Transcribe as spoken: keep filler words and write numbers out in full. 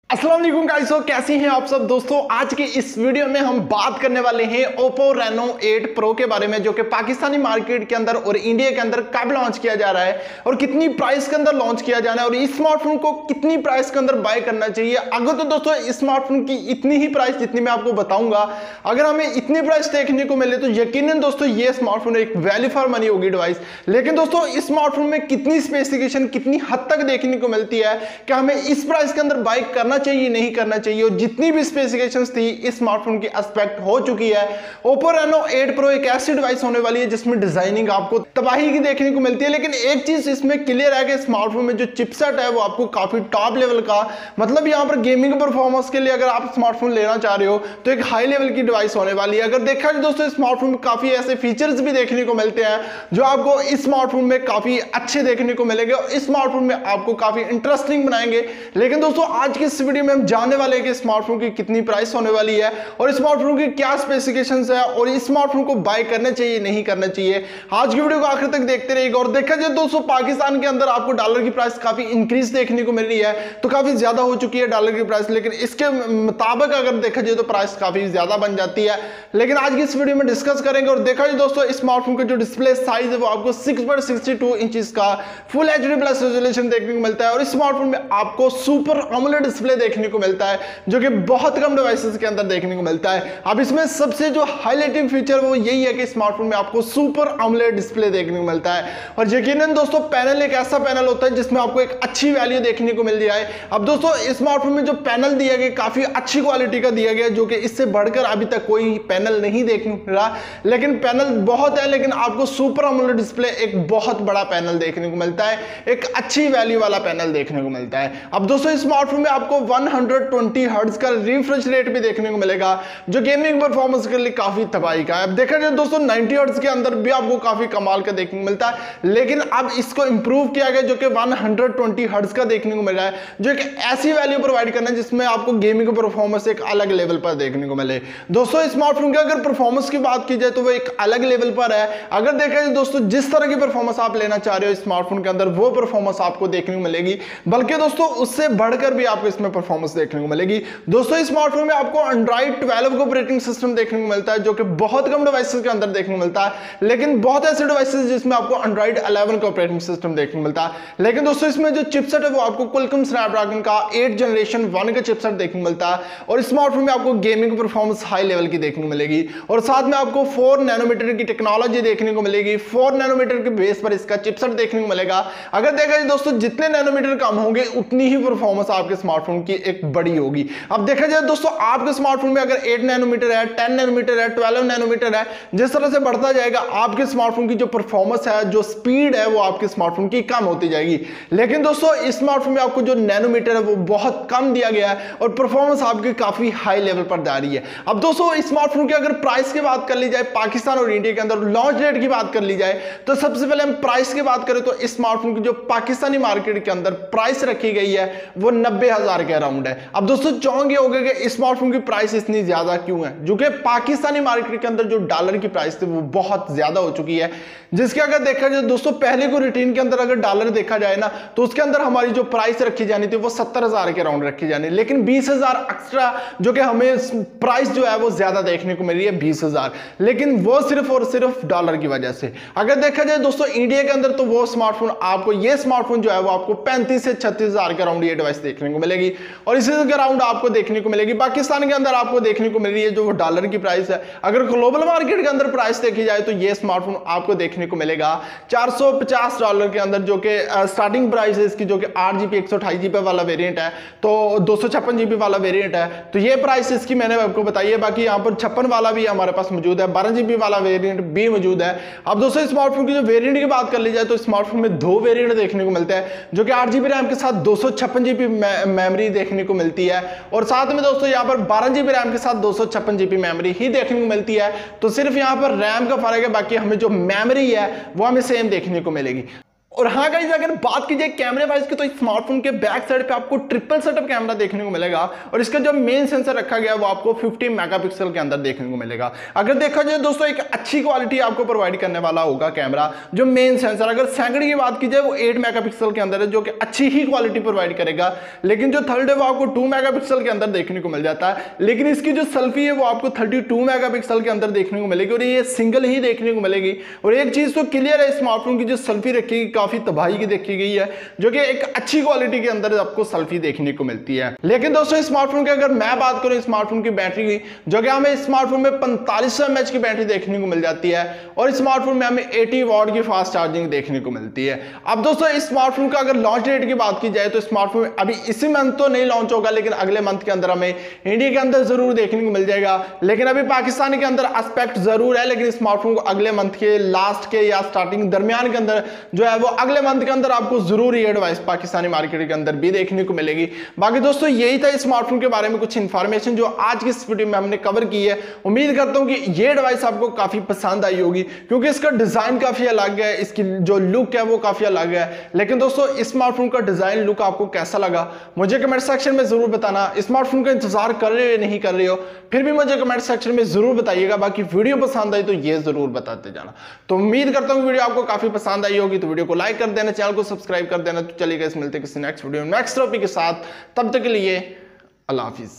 अस्सलाम वालेकुम गाइस, तो कैसे हैं आप सब दोस्तों। आज के इस वीडियो में हम बात करने वाले हैं Oppo Reno एट Pro के बारे में, जो कि पाकिस्तानी मार्केट के अंदर और इंडिया के अंदर कब लॉन्च किया जा रहा है और कितनी प्राइस के अंदर लॉन्च किया जाना है और इस स्मार्टफोन को कितनी प्राइस के अंदर बाय करना चाहिए। अगर तो दोस्तों इस स्मार्टफोन की इतनी ही प्राइस जितनी मैं आपको बताऊंगा, अगर हमें इतनी प्राइस देखने को मिले तो यकीनन दोस्तों ये स्मार्टफोन एक वैल्यू फॉर मनी होगी डिवाइस। लेकिन दोस्तों इस स्मार्टफोन में कितनी स्पेसिफिकेशन कितनी हद तक देखने को मिलती है कि हमें इस प्राइस के अंदर बाय करना चाहिए नहीं करना चाहिए, और जितनी भी स्पेसिफिकेशंस थी इस स्मार्टफोन की एस्पेक्ट हो चुकी है। Oppo Reno एट Pro एक ऐसी डिवाइस होने वाली है जिसमें डिजाइनिंग आपको तबाही की देखने को मिलती है। लेकिन एक चीज इसमें क्लियर है कि स्मार्टफोन में जो चिपसेट है वो आपको काफी टॉप लेवल का, मतलब यहां पर गेमिंग परफॉर्मेंस के लिए अगर आप स्मार्टफोन लेना चाह रहे हो तो एक हाई लेवल की डिवाइस होने वाली है। अगर देखा जाए दोस्तों स्मार्टफोन में काफी ऐसे फीचर्स भी देखने को मिलते हैं जो आपको इस स्मार्टफोन में काफी अच्छे देखने को मिलेंगे और इस स्मार्टफोन में आपको काफी इंटरेस्टिंग बनाएंगे। लेकिन दोस्तों आज की इस वीडियो में हम जानने वाले हैं कि स्मार्टफोन की कितनी प्राइस होने वाली है और स्मार्टफोन की क्या स्पेसिफिकेशंस है और इस स्मार्टफोन को बाय करना चाहिए नहीं करना चाहिए। आज की वीडियो को आखिर तक देखते रहिएगा। और देखा जाए दोस्तों पाकिस्तान के अंदर आपको डॉलर की प्राइस काफी इंक्रीज देखने को मिल रही है, तो काफी ज्यादा हो चुकी है डॉलर की प्राइस, लेकिन इसके मुताबिक अगर देखा जाए तो प्राइस काफी ज्यादा बन जाती है। लेकिन आज की इस वीडियो में डिस्कस करेंगे। और देखा जाए दोस्तों स्मार्टफोन का जो डिस्प्ले साइज है वो आपको six point six two inches का फुल एचडी प्लस रेजोल्यूशन देखने को मिलता है और इस स्मार्टफोन में आपको सुपर अमोलेड डिस्प्ले देखने को मिलता है जो कि बहुत कम डिवाइसेस के अंदर देखने को मिलता है। अब इसमें सबसे जो हाईलाइटिंग फीचर वो यही है कि स्मार्टफोन में आपको सुपर अमोलेड डिस्प्ले देखने को मिलता है। और यकीनन दोस्तों पैनल एक ऐसा पैनल होता है जिसमें आपको एक अच्छी वैल्यू देखने को मिल जाए। अब दोस्तों स्मार्टफोन में जो पैनल दिया गया काफी अच्छी क्वालिटी का दिया गया, जो कि इससे बढ़कर अभी तक कोई पैनल नहीं देखने को मिला। लेकिन पैनल बहुत है, लेकिन आपको सुपर अमोलेड डिस्प्ले एक बहुत बड़ा पैनल देखने को मिलता है, एक अच्छी वैल्यू वाला पैनल देखने को मिलता है। अब दोस्तों स्मार्टफोन में आपको वन हंड्रेड ट्वेंटी हर्ट्ज का रिफ्रेश रेट भी देखने को मिलेगा जो गेमिंग परफॉर्मेंस के लिए काफी तबाही का है। अब देखा जाए दोस्तों नाइंटी हर्ट्ज के अंदर भी आपको काफी कमाल का देखने को मिलता है, लेकिन अब इसको इंप्रूव किया गया जो कि वन हंड्रेड ट्वेंटी हर्ट्ज का देखने को मिल रहा है, जो एक ऐसी वैल्यू प्रोवाइड करना है जिसमें आपको गेमिंग परफॉर्मेंस एक अलग लेवल पर देखने को मिले। दोस्तों स्मार्टफोन की अगर परफॉर्मेंस की बात की जाए तो वो एक अलग लेवल पर है। अगर देखा जाए दोस्तों जिस तरह की परफॉर्मेंस आप लेना चाह रहे हो स्मार्टफोन के अंदर वो परफॉर्मेंस आपको देखने को मिलेगी, बल्कि दोस्तों उससे बढ़कर भी आपको इसमें परफॉर्मेंस देखने को मिलेगी। दोस्तों स्मार्टफोन में आपको एंड्रॉइड ट्वेल्व का ऑपरेटिंग सिस्टम देखने को मिलता है जो कि बहुत कम डिवाइसेस के अंदर देखने को मिलता है, लेकिन बहुत ऐसे डिवाइसेस जिसमें आपको एंड्रॉइड इलेवन का ऑपरेटिंग सिस्टम देखने को मिलता है। लेकिन दोस्तों इसमें जो चिपसेट है वो आपको क्वालकॉम स्नैपड्रैगन का एट जनरेशन वन का चिपसेट देखने को मिलता है और स्मार्टफोन में आपको गेमिंग परफॉर्मेंस हाई लेवल की देखने को मिलेगी और साथ में आपको फोर नैनोमीटर की टेक्नोलॉजी देखने को मिलेगी। फोर नैनोमीटर के बेस पर इसका चिपसेट देखने को मिलेगा। अगर देखा जाए दोस्तों जितने नैनोमीटर कम होंगे उतनी ही परफॉर्मेंस आपके स्मार्टफोन की एक बड़ी होगी। अब देखा जाए दोस्तों आपके स्मार्टफोन में अगर एट नैनोमीटर है, टेन नैनोमीटर है, ट्वेल्व नैनोमीटर है, जिस तरह से बढ़ता जाएगा आपके स्मार्टफोन की जो परफॉर्मेंस है, जो स्पीड है, वो आपके स्मार्टफोन की कम होती जाएगी। लेकिन दोस्तों इस स्मार्टफोन में आपको जो नैनोमीटर है वो बहुत कम दिया गया है और परफॉर्मेंस आपकी काफी हाई लेवल पर जा रही है। अब दोस्तों स्मार्टफोन की अगर प्राइस की बात कर ली जाए पाकिस्तान और इंडिया के अंदर, लॉन्च डेट की बात कर ली जाए तो सबसे पहले हम प्राइस की बात करें तो इस स्मार्टफोन की जो पाकिस्तानी मार्केट के अंदर प्राइस रखी गई है वो नब्बे हजार के अराउंड है। अब दोस्तों चाहोगे होगा कि स्मार्टफोन की प्राइस इतनी ज्यादा क्यों है, जो कि पाकिस्तानी मार्केट के अंदर जो डॉलर की प्राइस थी वो बहुत ज्यादा हो चुकी है, जिसके अगर देखा जाए दोस्तों पहले को रिटेन के अंदर अगर डॉलर देखा जाए ना तो उसके अंदर हमारी जो प्राइस रखी जानी थी वो सत्तर हजार के अराउंड रखी जानी, लेकिन बीस हजार एक्स्ट्रा जो कि हमें प्राइस जो है वो ज्यादा देखने को मिल रही है बीस हजार, लेकिन वो सिर्फ और सिर्फ डॉलर की वजह से। अगर देखा जाए दोस्तों इंडिया के अंदर तो वो स्मार्टफोन आपको ये स्मार्टफोन जो है वो आपको पैंतीस से छत्तीस हजार के अराउंड ये डिवाइस देखने को मिलेगी और इसी के अराउंड आपको देखने को मिलेगी। पाकिस्तान के अंदर आपको देखने को मिल रही है जो वो डॉलर की प्राइस है। अगर ग्लोबल मार्केट के अंदर प्राइस देखी जाए तो ये स्मार्टफोन आपको देखने को मिलेगा चार सौ पचास डॉलर के अंदर, जो कि स्टार्टिंग प्राइस है इसकी, जो कि आठ जीबी एक सौ अठाई जीबी वाला वेरिएंट है, तो दो सौ छप्पन जीबी वाला वेरिएंट है, तो ये प्राइस इसकी मैंने आपको बताई है। बाकी यहाँ पर छप्पन वाला भी हमारे पास मौजूद है, बारह जीबी वाला वेरिएंट भी मौजूद है। अब दोस्तों स्मार्टफोन की जो वेरिएंट की बात कर ली जाए तो स्मार्टफोन में दो वेरिएंट देखने को मिलते हैं, जो कि आठ जीबी रैम के साथ दो सौ छप्पन जीबी मेमोरी देखने को मिलती है और साथ में दोस्तों यहाँ पर बारह जीबी रैम के साथ दो सौ छप्पन जीबी मेमोरी ही देखने को मिलती है। तो सिर्फ यहाँ पर रैम का फर्क है, बाकी हमें जो मेमोरी है वो हमें सेम देखने को मिलेगी। और हाँ गाइस, अगर बात की जाए कैमरे वाइज की तो इस स्मार्टफोन के बैक साइड पे आपको ट्रिपल सेटअप कैमरा देखने को मिलेगा और इसका जो मेन सेंसर रखा गया वो आपको पचास मेगापिक्सल के अंदर देखने को मिलेगा। अगर देखा जाए दोस्तों, एक अच्छी क्वालिटी आपको प्रोवाइड करने वाला होगा कैमरा। जो मेन सेंसर, अगर सेकंड की बात की जाए वो आठ मेगापिक्सल के अंदर है, जो कि अच्छी ही क्वालिटी प्रोवाइड करेगा। लेकिन जो थर्ड है वो आपको दो मेगापिक्सल के अंदर देखने को मिल जाता है। लेकिन इसकी जो सेल्फी है वो आपको बत्तीस मेगापिक्सल के अंदर देखने को मिलेगी और ये सिंगल ही देखने को मिलेगी। और एक चीज तो क्लियर है, स्मार्टफोन की जो सेल्फी रखी काफी तबाही की देखी गई है, जो कि एक अच्छी क्वालिटी के अंदर आपको सेल्फी देखने को मिलती है। लेकिन दोस्तों स्मार्टफोन की अगर मैं बात करूं स्मार्टफोन की बैटरी की, जो कि हमें स्मार्टफोन में पैंतालीस सौ एम एच की बैटरी देखने को मिल जाती है और स्मार्टफोन में हमें अस्सी वॉट की फास्ट चार्जिंग देखने को मिलती है। अब दोस्तों इस स्मार्टफोन का अगर लॉन्च डेट की बात की जाए तो स्मार्टफोन अभी इसी मंथ तो नहीं लॉन्च होगा, लेकिन अगले मंथ के अंदर हमें इंडिया के अंदर जरूर देखने को मिल जाएगा। लेकिन अभी पाकिस्तान के अंदर एस्पेक्ट जरूर है, लेकिन स्मार्टफोन को अगले मंथ के लास्ट के या स्टार्टिंग दरमियान के अंदर जो है वो अगले मंथ के अंदर आपको जरूर ये डिवाइस पाकिस्तानी मार्केट के अंदर भी देखने को मिलेगी। बाकी दोस्तों यही था स्मार्टफोन के बारे में कुछ इंफॉर्मेशन जो आज की इस वीडियो में हमने कवर की है। उम्मीद करता हूं कि ये डिवाइस आपको काफी पसंद आई होगी, क्योंकि इसका डिजाइन काफी अलग है, इसकी जो लुक है वो काफी अलग है। लेकिन दोस्तों स्मार्टफोन का डिजाइन लुक आपको कैसा लगा मुझे कमेंट सेक्शन में जरूर बताना। स्मार्टफोन का इंतजार कर रहे हो नहीं कर रहे हो फिर भी मुझे कमेंट सेक्शन में जरूर बताइएगा। बाकी वीडियो पसंद आई तो ये जरूर बताते जाना। तो उम्मीद करता हूं वीडियो आपको काफी पसंद आई होगी, तो वीडियो को लाइक कर देना, चैनल को सब्सक्राइब कर देना। तो चलिए गाइस मिलते हैं किसी नेक्स्ट वीडियो में नेक्स्ट टॉपिक के साथ, तब तक के लिए अल्लाह हाफिज।